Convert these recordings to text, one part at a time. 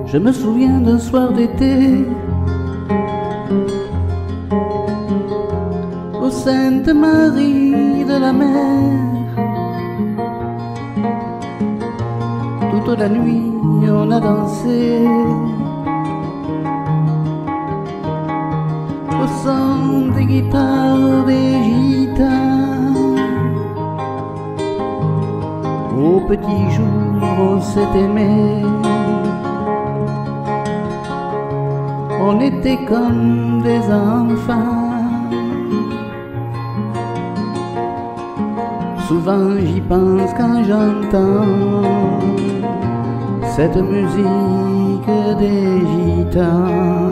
Je me souviens d'un soir d'été au Sainte-Marie de la Mer. Toute la nuit on a dansé au son des guitares des gitans. Au petit jour on s'est aimé, on était comme des enfants. Souvent j'y pense quand j'entends cette musique des gitans.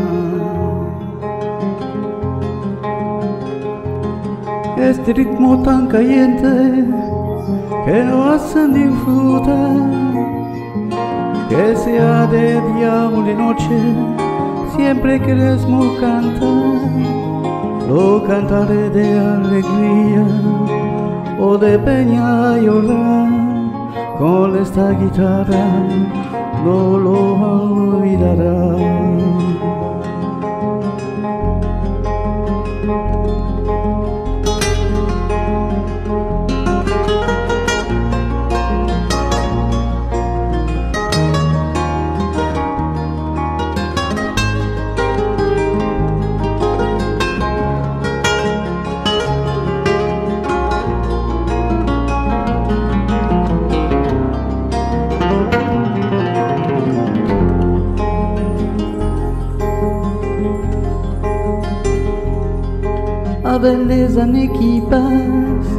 Este ritmo tan caliente que nos hacen disfrutar, que sea de día o de noche, siempre queremos cantar. Lo cantaré de alegría o de pena llorar, con esta guitarra no lo olvidará. Avec les années qui passent,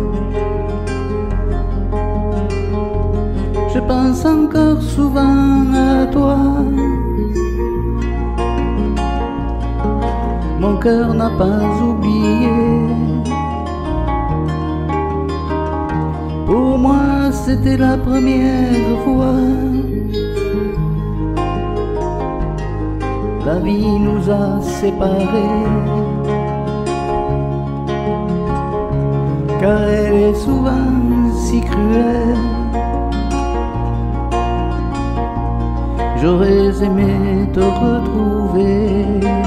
je pense encore souvent à toi. Mon cœur n'a pas oublié. Pour moi c'était la première fois. La vie nous a séparés, car elle est souvent si cruelle. J'aurais aimé te retrouver,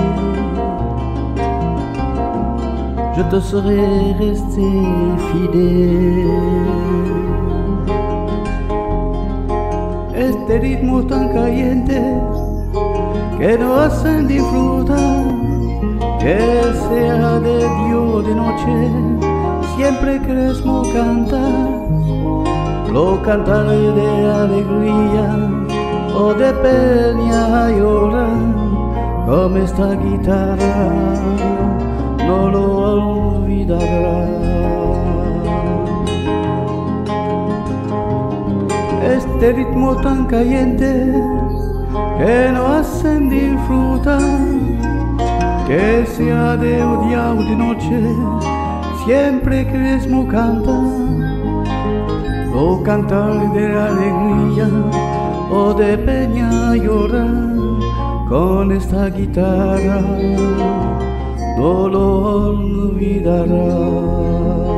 je te serais resté fidèle. Este ritmo tan caliente que nos hacen disfrutar, que sea de día o de noche, siempre queremos cantar. Lo cantaré de alegría o de pena llorar, como esta guitarra no lo olvidará. Este ritmo tan caliente que nos hacen disfrutar, que sea de día o de noche, siempre queremos cantar. O cantar de alegría o de pena llorar, con esta guitarra no lo olvidará.